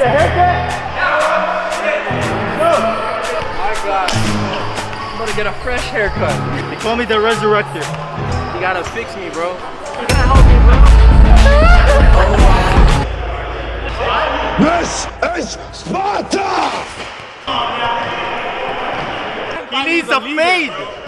the haircut? My God. I'm gonna get a fresh haircut. They call me the Resurrector. You gotta fix me, bro. You gotta help me, bro. This is Sparta! He needs a fade!